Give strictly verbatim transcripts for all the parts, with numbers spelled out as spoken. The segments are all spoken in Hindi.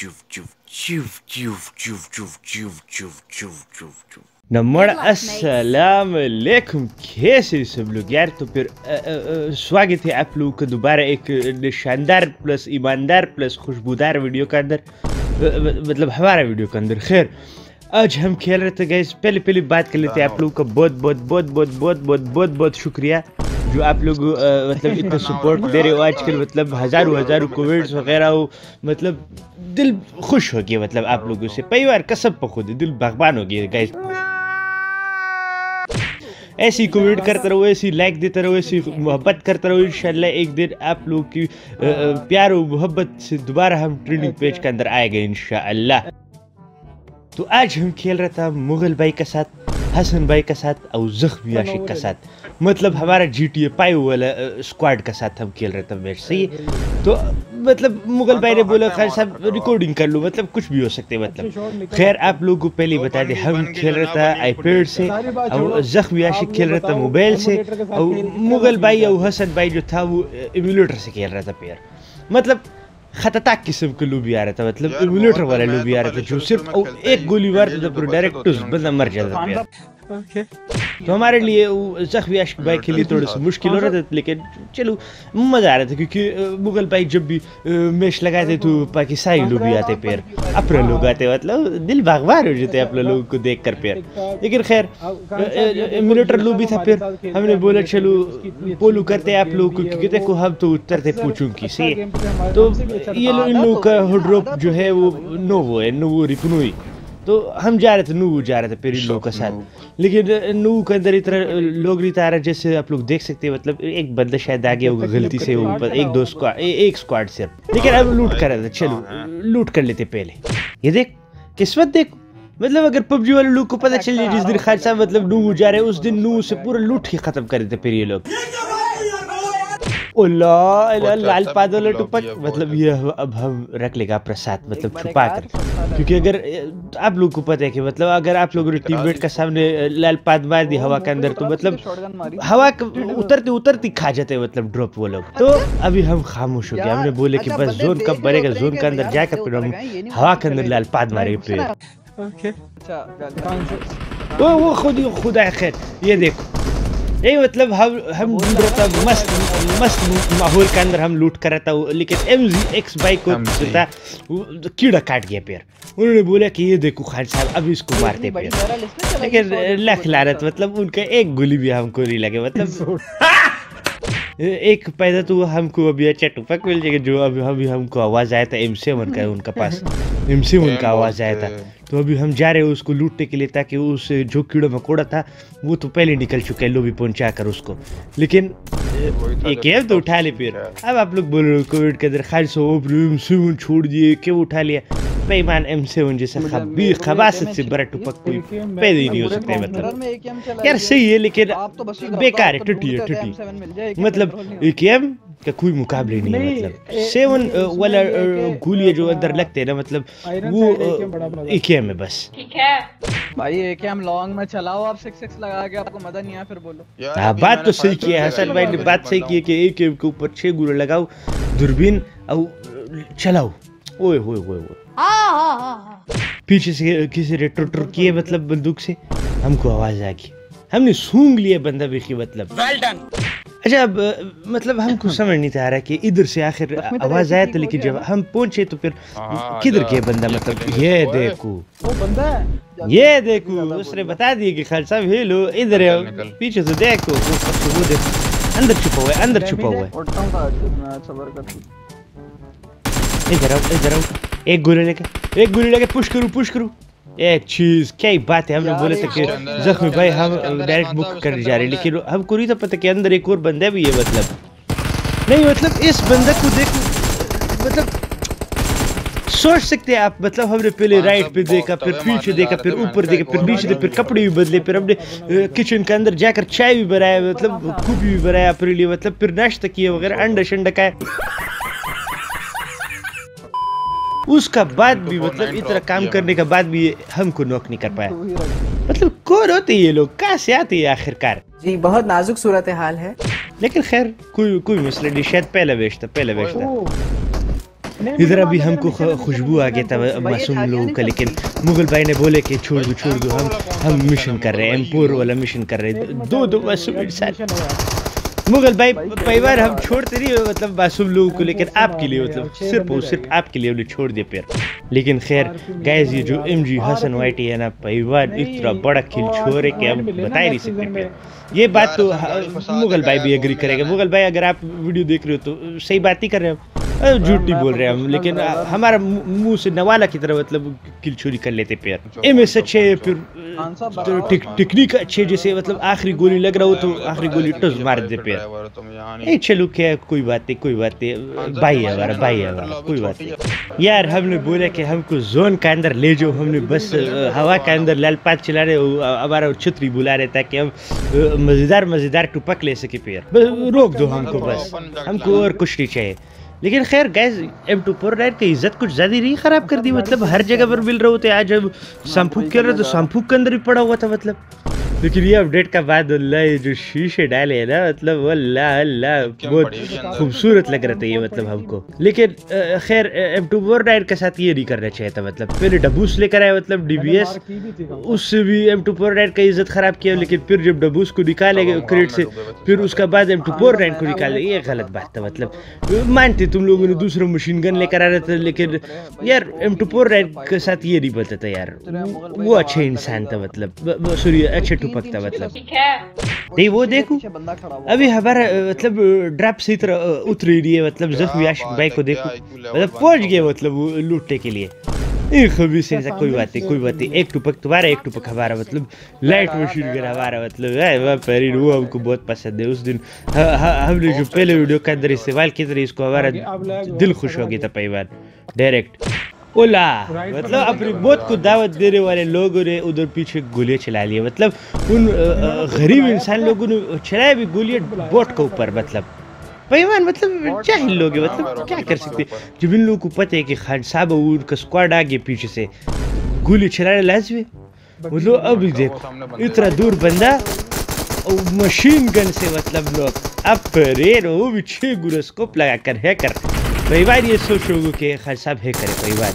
नमड़ अस्सलाम वालेकुम, कैसे सब लोग यार। तो फिर अ, अ, अ, स्वागत है आप लोगों का दोबारा एक शानदार प्लस ईमानदार प्लस खुशबूदार वीडियो के अंदर, मतलब हमारा वीडियो के अंदर। खैर आज हम खेल रहे थे गाइस। पहले पहले बात कर लेते हैं, आप लोगों का बहुत बहुत बहुत बहुत बहुत बहुत बहुत बहुत शुक्रिया जो आप लोग मतलब इतना सपोर्ट दे रहे हो आजकल। मतलब हजारों हजारों कमेंट्स वगैरह हो, मतलब दिल खुश हो गया। मतलब आप लोगों से परिवार कसम पर खुद दिल भगवान हो गया गाइस। ऐसी कमेंट करते रहो, ऐसी लाइक देते रहो, ऐसी मोहब्बत करते रहो। इंशाल्लाह एक दिन आप लोगों की प्यार और मोहब्बत से दोबारा हम ट्रेंडिंग पेज के अंदर आएंगे इंशाल्लाह। तो आज हम खेल रहा था मुगल भाई के साथ, हसन भाई के साथ और जख्मी आशिक के साथ। मतलब हमारा जी टी ए पायो वाला स्क्वाड के साथ हम खेल रहे थे मैच। सही तो मतलब मुगल भाई ने बोला खैर साहब रिकॉर्डिंग कर लो, मतलब कुछ भी हो सकते हैं। मतलब खैर आप लोगों को पहले बता दें, हम खेल रहे थे आईपैड से और जख्मी आशिक खेल रहा था मोबाइल से, और मुगल भाई और हसन भाई जो था वो एमुलेटर से खेल रहा था पेयर। मतलब खतरनाक किस्म का लूबी आ रहा था, मतलब एमुलेटर वाला लूबी आ रहा था जो सिर्फ एक गोली मारता था पूरा डायरेक्ट बंदा मर जाता था। Okay. तो हमारे लिए जख्मी आशिक भाई के लिए थोड़ा सा मुश्किल हो रहा था, लेकिन चलो मजा आ रहा था क्योंकि मुगल भाई जब भी मैच लगाते तो पाकिस्तानी लोग भी आते पैर, अपने लोग आते, मतलब दिल भगवान हो जाते आप लोगों को देख कर पैर। लेकिन खैर एमुलेटर लोग भी था, फिर हमने बोला चलो पोलू करते आप लोगों को क्योंकि देखो हम तो उतरते पूछूं की से। तो ये इन लोगों का ड्रॉप जो है वो नोवो है, नोवो रिपनोई। तो हम जा रहे थे, नू जा रहे थे पेरी लोग के साथ, लेकिन नू के अंदर इतना लोग नहीं था रहा जैसे आप लोग देख सकते हैं। मतलब एक बंदा शायद आ गया होगा गलती से ऊपर, एक दो स्क्वाड एक स्क्वाड सिर्फ, लेकिन अब लूट कर रहे थे। चलो लूट कर लेते पहले। ये देख किस्मत देख, मतलब अगर पबजी वाले लोग को पता चल जाए जिस दिन खालसा मतलब नू जा रहे हैं उस दिन नू से पूरा लूट ही खत्म कर देते फिर ये लोग। लाल पादल टुपक, मतलब ये अब हम रख लेगा प्रसाद, मतलब छुपा कर, क्योंकि अगर आप लोग को पता है कि मतलब अगर आप लोगों ने टीममेट का सामने लाल पाद मार दी हवा के अंदर तो मतलब हवा उतरती उतरती खा जाते हैं मतलब ड्रॉप वो लोग। तो अभी हम खामोश हो गए, हमने बोले कि बस जोन कब बनेगा, जोन के अंदर जाकर फिर हम हवा के अंदर लाल पाद मारेंगे फिर। वो वो खुद खुदा खैर। ये देखो ये मतलब हम हम ढूंढ रहा था मस्त मस्त माहौल के अंदर हम लूट कर रहा था, लेकिन एम जी एक्स बाइक को था कीड़ा काट गया पैर। उन्होंने बोला कि ये देखो खान साहब अभी इसको मारते पैर, लेकिन लख लानत मतलब उनका एक गोली भी हमको नहीं लगे। मतलब एक पैदा तो हमको अभी अच्छा टुपक मिल जाएगा जो अभी अभी हमको आवाज आया था एम सेवन का, उनका पास एम सेवन का आवाज आया था। तो अभी हम जा रहे हैं उसको लूटने के लिए, ताकि उस जो कीड़ा मकोड़ा था वो तो पहले निकल चुका है लोबी पहुंचा कर उसको, लेकिन एक है तो उठा ले फिर। अब आप लोग बोल रहे हो कोविड के अंदर खाली सो एम सेवन छोड़ दिए, क्यों उठा लिया? बेईमान एम सेवन जैसा खबी खबासत से बड़ा टुपक कोई पैदा ही नहीं हो सकता है। मतलब यार सही है लेकिन बेकार है, टटी है टटी। मतलब एक एम का कोई मुकाबले नहीं है। मतलब सेवन वाला गोलियां जो अंदर लगते हैं ना, मतलब वो एक एम है बस। ठीक है भाई, एक एम लॉन्ग में चलाओ आप, सिक्स सिक्स लगा के आपको मजा नहीं आया फिर बोलो। हाँ बात तो सही की है हसन भाई ने, बात सही की है कि एक एम के ऊपर छह गोले लगाओ, दूरबीन और चलाओ। ओए ओए ओए ओए पीछे से किसी ने टुटर किए मतलब बंदूक से, हमको आवाज आ गई, हमने सूंघ लिया बंदा भी। मतलब वेल डन। अच्छा अब मतलब हमको समझ नहीं आ रहा कि इधर से आखिर आवाज आया था, लेकिन जब हम पहुंचे तो फिर किधर गया बंदा? मतलब ये देखो वो बंदा है, ये देखो उसने बता दिया कि खालसा हेलो इधर है, पीछे से देखो वो देखो अंदर छुपा हुआ है, अंदर छुपा हुआ है। इधर आओ इधर आओ, एक गोली लेके एक गोली लेके पुश करूं पुश करूं। एक चीज क्या ही बात है, हमने बोले थे कि जख्मी भाई हम डायरेक्ट बुक करने जा रहे हैं, लेकिन हमको नहीं था पता कि अंदर एक और बंदा भी है। मतलब नहीं मतलब इस बंदे को देखो, मतलब सोच सकते हैं आप, मतलब हमने पहले राइट पे देखा, फिर पीछे देखा, फिर ऊपर देखा, फिर नीचे देखा, फिर कपड़े भी बदले, फिर हमने किचन के अंदर जाकर चाय भी बनाया, मतलब कॉफी भी बनाया अपने लिए, मतलब फिर नाश्ता किया वगैरह, अंडा शंडा खाया। उसका बाद भी मतलब इतना काम करने के बाद भी हमको नॉक नहीं कर पाया। मतलब कौन होते ये लोग, कहाँ से आते हैं आखिरकार? जी बहुत नाजुक सूरत हाल है, लेकिन खैर कोई कोई मसला नहीं, शायद पहला बेच था पहला बेच था। इधर अभी हमको खुशबू आ गया था मासूम लोगों का, लेकिन मुगल भाई ने बोले कि छोड़ दो छोड़ दो, हम हम मिशन कर रहे हैं, एम्पोर वाला मिशन कर रहे हैं, दो दो मासूम इंसान। मुगल भाई परिवार हम छोड़ते नहीं मतलब मासूम लोगों को, लेकिन आपके लिए मतलब सिर्फ और सिर्फ आपके लिए उन्हें छोड़ दिया फिर। लेकिन खैर गाइस, ये जो एम जी हसन वाइटी है ना परिवार, इतना बड़ा खिल छोर है कि हम बता ही नहीं सकते फिर। ये बात तो मुगल भाई भी एग्री करेगा। मुगल भाई अगर आप वीडियो देख रहे हो तो सही बात ही कर रहे हैं, झूठ नहीं बोल रहे हम, लेकिन हमारा मुंह से नवाला की तरह मतलब किल चोरी कर लेते फिर। एम एस अच्छे फिर टेक्निक अच्छे, जैसे मतलब आखिरी गोली लग रहा हो तो आखिरी गोली टस मार दे फिर। ए चलो क्या, कोई बात नहीं कोई बात नहीं, भाई है हमारा भाई है हमारा, कोई बात नहीं यार। हमने बोला कि हमको जोन के अंदर ले जाओ, हमने बस हवा के अंदर लाल पात चला रहे, हमारा छतरी बुला रहे ताकि हम मजेदार मजेदार टुपक ले सके फिर। रोक दो हमको, बस हमको और कुछ नहीं चाहिए। लेकिन खैर guess, M two four nine की इज्जत कुछ ज़्यादा नहीं ख़राब कर दी, मतलब हर जगह पर मिल रहे होते। आज जब संफूक कर रहे तो संफूक के अंदर ही पड़ा हुआ था मतलब। लेकिन ये अपडेट का बाद अल्लाह ये जो शीशे डाले है ना, मतलब अल्लाह अल्लाह बहुत खूबसूरत लग रहा था ये मतलब हमको। लेकिन खैर एम टू फोर नाइन के साथ ये नहीं करना चाहिए था, मतलब पहले डबूस लेकर आया मतलब डी बी एस, उससे भी एम टू फोर नाइन का इज्जत ख़राब किया। लेकिन फिर जब डबूस को निकाले क्रेट से, फिर उसका बाद एम टू फोर नाइन को निकाले, ये गलत बात था। मतलब मानते तुम लोगों ने दूसरा मशीन गन लेकर आ रहे थे, लेकिन यार एम टू फोर नाइन के साथ ये नहीं बनता था यार। वो अच्छे इंसान था मतलब, सॉरी अच्छे टुपक था मतलब। नहीं वो देखो अभी हमारा मतलब ड्रॉप से तरह उतर रही है, मतलब जख्मी आशिक भाई को देखो मतलब पहुंच गए मतलब लूटने के लिए। खबीर से कोई बात नहीं कोई बात नहीं, एक टुपक तुम्हारा एक टुपक हमारा, मतलब लाइट मशीन गन हमारा मतलब। वो हमको बहुत पसंद है। उस दिन हमने जो पहले वीडियो के अंदर इस्तेमाल किया था इसको, हमारा दिल खुश हो गया था परिवार डायरेक्ट। ओला मतलब अपनी मौत को दावत देने वाले लोगों ने उधर पीछे गोलियां चला ली, मतलब उन गरीब इंसान लोगों ने चलाया भी गोलियां बोट के ऊपर। मतलब बेईमान मतलब जाहिल लोग हैं, मतलब क्या कर सकते। जब इन लोगों को पता है कि खान साहब उनका स्क्वाड आ गया पीछे से, गोली चलाने लाजमी। मतलब अभी देखो इतना दूर बंदा और मशीन गन से मतलब लोग अब वो भी छह गुरस्कोप लगा कर है कर परिवार। ये सोच लोगों के खान साहब है करे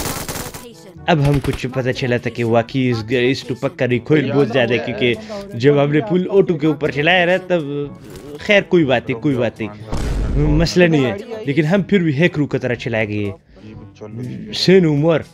परिवार। अब हम कुछ पता चला था कि वाकई इस इस टुपक का रिकॉइल बहुत ज़्यादा है, क्योंकि जब हमने पुल ओटू के ऊपर चलाया रहा तब खैर कोई बात नहीं कोई बात नहीं मसला नहीं है। लेकिन हम फिर भी हैक रू की तरह चलाए गए सेन उमर।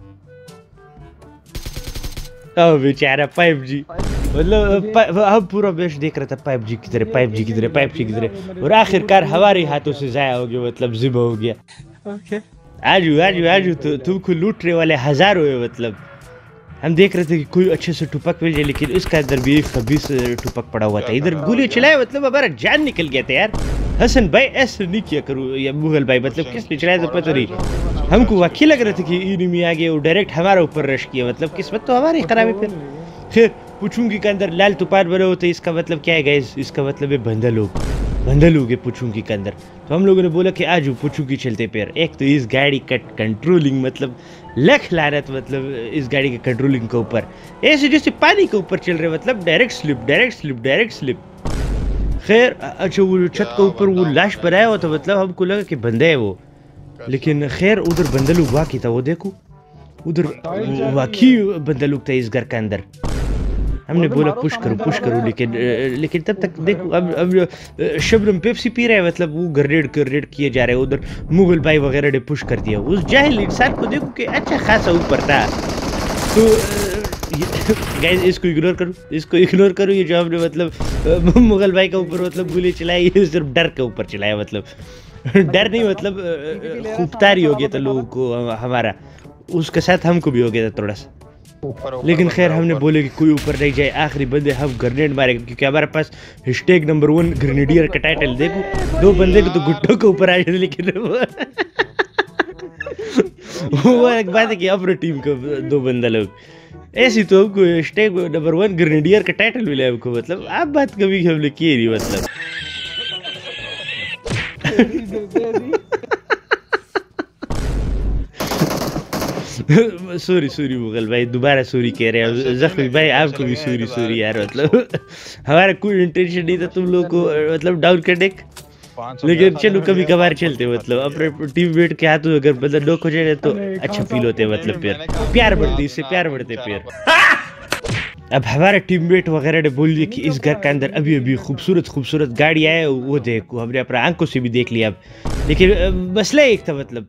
अब बेचारा फाइव जी मतलब हम पूरा बेस्ट देख रहा था फाइव जी की तरह फाइव जी की तरह फाइव जी की तरह, और आखिरकार हमारे हाथों से जाया हो गया, मतलब जिबा हो गया। ओके आजू आजू आजू तो तुमको लूटने वाले हजारों है। मतलब हम देख रहे थे कि कोई अच्छे से टुपक मिल जाए, लेकिन इसका अंदर भी खबीस टुपक पड़ा हुआ था। इधर गोली चलाया मतलब हमारा जान निकल गया था यार। हसन भाई ऐसे नहीं किया करूँ, या मुगल भाई मतलब किसने चलाया तो पता नहीं। हमको वाकई लग रहा था कि इनिमी आ गया, वो डायरेक्ट हमारा ऊपर रश किया, मतलब किस्मत तो हमारी खराब है। फिर फिर पुछूंगी के अंदर लाल तुपार बने होते, इसका मतलब क्या है गाइस, इसका मतलब है बंदा लोग बंदा लोग है पुछूंगी के अंदर। तो हम लोगों ने बोला कि आज पुछूंगी चलते पैर। एक तो इस गाड़ी का कंट्रोलिंग मतलब लख लानत, मतलब इस गाड़ी के कंट्रोलिंग के ऊपर ऐसे जैसे पानी के ऊपर चल रहे, मतलब direct slip direct slip direct slip. खैर अच्छा वो छत के ऊपर वो लाश बनाया हुआ था, मतलब हमको लगा कि बंदा है वो, लेकिन खैर उधर बंदा लोग वाकई था। वो देखो उधर वाकई बंदा लोग था इस घर के अंदर। हमने बोला पुश करो पुश करो, लेकिन लेकिन तब तक देखो अब अब शबनम पेप्सी पी रहा है, मतलब वो ग्रेड ग्रेड किए जा रहे हैं। उधर मुगल भाई वगैरह ने पुश कर दिया। उस जाहिल इंसान को देखो कि अच्छा खासा ऊपर था। तो गाइस इसको इग्नोर करो इसको इग्नोर करो। ये जो हमने मतलब मुगल भाई के ऊपर मतलब गोली चलाई, ये सिर्फ डर के ऊपर चलाया, मतलब डर नहीं मतलब खूबतारी हो गया था लोगों को हमारा, उसके साथ हमको भी हो गया था थोड़ा सा। लेकिन खैर हमने बोले कि कोई ऊपर नहीं जाए, आखिरी बंदे हम ग्रेनेड मारेंगे, क्योंकि हमारे पास हैशटैग नंबर वन ग्रेनेडियर का टाइटल। देखो दो बंदे को तो गुट्टों के ऊपर आ जाते, लेकिन वो एक बात है कि अपने टीम को दो बंदा लोग ऐसी, तो हमको हैशटैग नंबर वन ग्रेनेडियर का टाइटल मिला हमको। मतलब आप बात कभी हमने की नहीं, मतलब सॉरी सॉरी मुगल भाई, दोबारा सॉरी कह रहे हैं। जख्मी भाई आपको भी सॉरी सॉरी यार, मतलब हमारा कोई इंटेंशन नहीं था तुम लोग को मतलब डाउन करने। लेकिन चलो कभी कभार चलते मतलब अपने टीममेट के हाथों अगर मतलब नॉक हो जाए तो अच्छा फील होते मतलब फिर प्यार बढ़ती, इससे प्यार बढ़ते फिर। अब हमारे टीममेट वगैरह ने बोल दिया कि इस घर के अंदर अभी अभी खूबसूरत खूबसूरत गाड़ी आए, वो देखो हमने अपने आंखों से भी देख लिया। अब लेकिन मसला एक था मतलब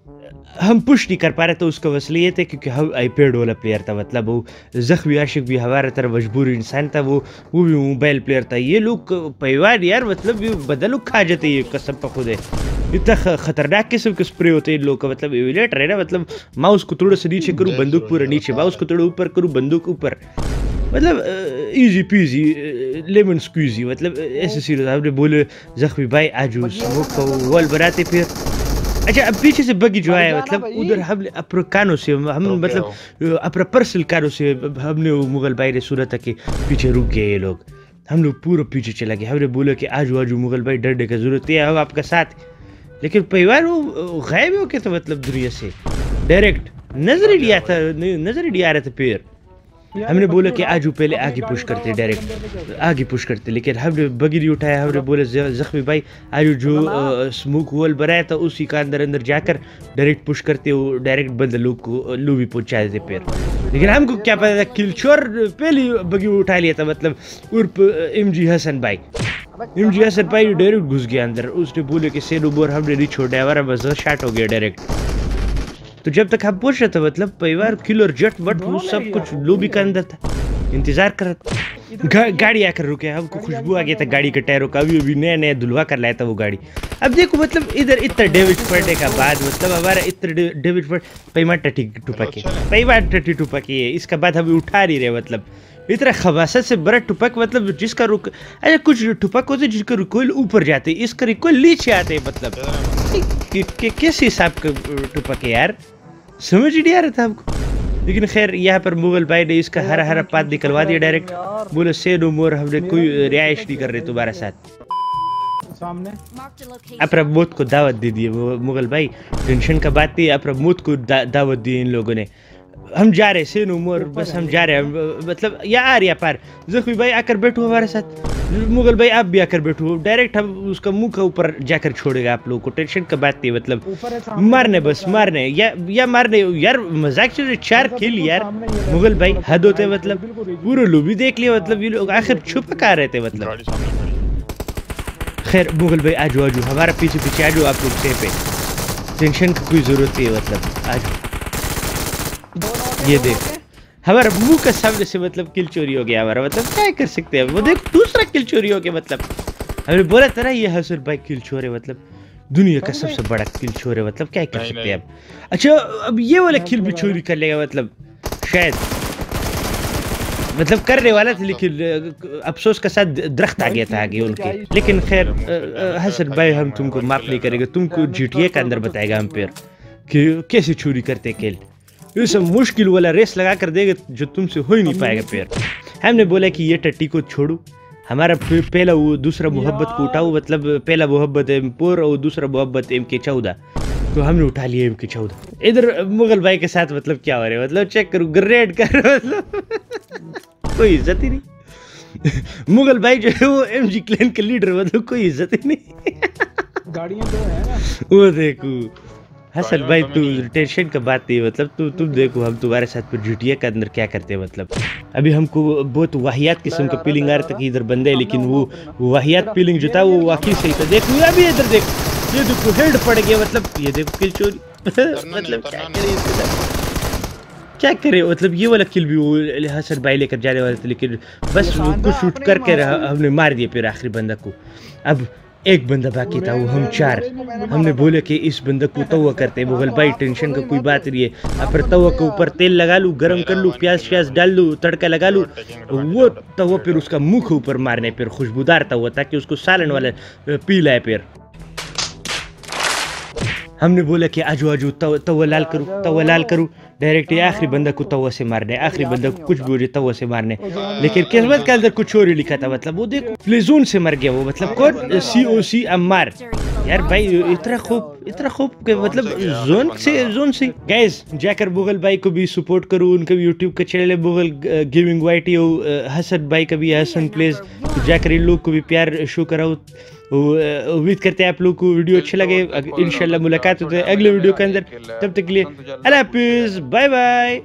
हम पुश नहीं कर पा रहे, तो उसका मसला ये था क्योंकि हम आईपैड वाला प्लेयर था, मतलब वो जख्मी आशिक भी हमारा तरह मजबूर इंसान था, वो वो भी मोबाइल प्लेयर था। ये लोग परिवार यार मतलब ये बदल लोग खा जाते हैं कसम पर खुद है। इतना खतरनाक किस्म के स्प्रे होते हैं इन लोगों का, मतलब एविलेटर है ना, मतलब माउस को थोड़ा सा नीचे करूँ बंदूक पूरा नीचे, माउस को थोड़ा ऊपर करूँ बंदूक ऊपर, मतलब इजी पीजी लेमन स्क्वीजी, मतलब ऐसे सीरियस। आपने बोले जख्मी भाई आज स्मोक का वॉल बनाते फिर। अच्छा अब पीछे से बगी जो आया मतलब उधर हमने अपने कानों से हम मतलब अपने पर्सनल कानों से हमने वो मुगल भाई ने सुना था कि पीछे रुक गए ये लोग, हम लोग पूरा पीछे चला गए। हमने बोला कि आजू आजू मुगल भाई डरने का जरूरत है, हम आपका साथ, लेकिन परिवार वो गायब हो गया था मतलब दुनिया से, डायरेक्ट नजर ही नहीं आता, नजर ही नहीं आ रहा था फिर। हमने बोला कि आजू पहले आगे पुश करते, डायरेक्ट आगे पुश करते, लेकिन हमने बगी नहीं उठाया। हमने बोले जख्मी भाई आजू जो स्मोक वॉल बनाया था उसी का अंदर अंदर जाकर डायरेक्ट पुश करते, वो डायरेक्ट बंद लोग को लू भी पहुंचा देते फिर। लेकिन हमको क्या पता था किलचोर पहले बगी उठा लिया था, मतलब उर्फ एम जी हसन भाई। एम जी हसन भाई डायरेक्ट घुस गया अंदर, उसने बोले कि सेनो बोर हमने नहीं छोड़ा, हमारा मजा शार्ट हो गया डायरेक्ट। तो जब तक हम पूछ रहे थे मतलब परिवार किलर जट बट वो सब कुछ लोबी के अंदर था, इंतजार कर रहा था। गाड़ी आकर रुके, हमको खुशबू आ गया था गाड़ी के टायरों का, अभी अभी नया नया धुलवा कर लाया था वो गाड़ी। अब देखो मतलब इधर इतना डैमेज पड़ने का बाद मतलब हमारा इतना डैमेज पड़ पैमा टटी टुपक है, पैमा टटी टुपक है, इसका बाद हम उठा नहीं रहे, मतलब इतना खबासत से बड़ा टुपक, मतलब जिसका रुक अरे कुछ टुपक होते जिसका रिकॉइल ऊपर जाते, इसका रिकॉइल नीचे आते, मतलब किस हिसाब का टुपक है यार, समझ ही नहीं आ रहा था हमको। लेकिन खैर यहाँ पर मुगल भाई ने इसका हरा हरा पात निकलवा दिया डायरेक्ट, बोले से नो मोर, हमने कोई रिहाइश नहीं कर रहे तुम्हारे साथ, सामने अपना मौत को दावत दे दी मुगल भाई। टेंशन का बात नहीं, अपना मौत को दा, दावत दी इन लोगों ने। हम जा रहे से नो मोर, बस हम जा रहे हैं, मतलब यार या पार जख्मी भाई आकर बैठो हमारे साथ, मुगल भाई आप भी आकर बैठो, डायरेक्ट हम उसका मुंह के ऊपर जाकर छोड़ेगा आप लोगों को, टेंशन का बात नहीं, मतलब मारने बस मारने या या मारने यार, मजाक से चार किल यार मुगल भाई हद होते, मतलब पूरा लोबी देख लिया, मतलब ये लोग आखिर छुप का रहे थे मतलब। खैर मुगल भाई आजो आजो हमारा पीछे पीछे आजो आप लोग सेफ है, टेंशन की कोई जरूरत नहीं है, मतलब आज ये देख हमारा मुंह का सामने से मतलब किल चोरी हो गया हमारा, मतलब क्या कर सकते हैं, वो देख दूसरा किल चोरी हो गया, मतलब हमने बोला था ना ये हसन भाई किल चोर है, मतलब दुनिया का सबसे बड़ा किल चोर है, मतलब क्या कर सकते हैं अब। अच्छा अब ये वाला किल भी चोरी कर लेगा, मतलब शायद मतलब करने वाला था, लेकिन अफसोस के साथ दरख्त आ गया था आगे उनके। लेकिन खैर हसन भाई हम तुमको माफ नहीं करेंगे, तुमको जीटीए के अंदर बताएगा हम फिर कि कैसे चोरी करते किल, ये सब मुश्किल वाला रेस लगा कर देगा जो तुमसे हो ही नहीं पाएगा फिर। हमने बोला कि ये टट्टी को छोड़ो, हमारा पहला वो दूसरा मोहब्बत को उठाओ, मतलब पहला मोहब्बत एम फोर और दूसरा मोहब्बत एम के चौदह, तो हमने उठा लिया एम के चौदह। इधर मुगल भाई के साथ मतलब क्या हो रहा है, मतलब चेक करो ग्रेड कर, मतलब कोई इज्जत ही नहीं। मुगल भाई जो है वो एम जी क्लैन के लीडर, मतलब कोई इज्जत ही नहीं। गाड़ियां तो है ना, वो देखो हसन भाई तू टेंशन का बात नहीं, मतलब तू तुम देखो हम तुम्हारे साथ फिर जीटीए के अंदर क्या करते हैं, मतलब अभी हमको बहुत वाहियात किस्म का फीलिंग आ रहा था कि इधर बंदे, लेकिन वो वाहियात फीलिंग जो था वो वाकई सही था। देखो अभी इधर देख, ये देखो हेड पड़ गया, मतलब ये देखो किल चोरी, मतलब क्या करे क्या करे, मतलब ये वाला किल भी वो हसन भाई लेकर जाने वाले थे, लेकिन बस उसको शूट करके हमने मार दिया फिर आखिरी बंदा को। अब एक बंदा बाकी था, वो हम चार, हमने बोले कि इस बंदे को तवा करते हैं। मुगल भाई टेंशन का कोई बात नहीं है, फिर तवा के ऊपर तेल लगा लूँ, गरम कर लूँ, प्याज श्याज डाल लूँ, तड़का लगा लूँ, वो तवा फिर उसका मुंह के ऊपर मारने, फिर खुशबूदार तवा ताकि उसको सालन वाला पी लाए। फिर हमने बोला कि आजू आजू तवा लाल करूँ, तवा लाल करूँ, डायरेक्ट आखिरी बंदा को तवा से मारने, आखिरी बंदा को कुछ भी हो तवा से मारने, लेकिन किस्मत के अंदर कुछ और ही लिखा था, मतलब वो देखो प्लेजून से मर गया वो, मतलब कौन सी ओ सी अम्मार यार भाई, इतना खूब इतना खूब के मतलब जोन से जोन से गाइस जाकर मुगल भाई को भी सपोर्ट करो, उनका भी यूट्यूब का चैनल है मुगल गेमिंग वाईटी, हसन भाई का भी हसन प्लेज, तो जाकर इन लोग को भी प्यार शो कराओ। उम्मीद करते हैं आप लोग को वीडियो अच्छा लगे। इंशाल्लाह मुलाकात होते हैं अगले वीडियो के अंदर, तब तक के लिए अल्लाह हाफिज, बाय बाय।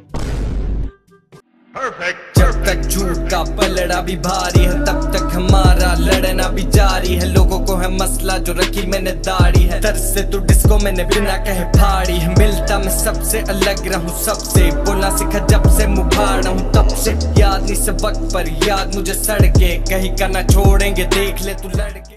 जब तक झूठ का पलड़ा भी भारी है तब तक हमारा लड़ना भी जारी है। लोगों को है मसला जो रखी मैंने दाढ़ी है, दर्द से तो डिस्को मैंने बिना कहे फाड़ी है। मिलता मैं सबसे अलग रहूं सबसे, बोलना सीखा जब से मुँह फाड़ा हूं तब से। याद नहीं से वक्त पर याद मुझे सड़के, कहीं का ना छोड़ेंगे देख ले तू लड़के।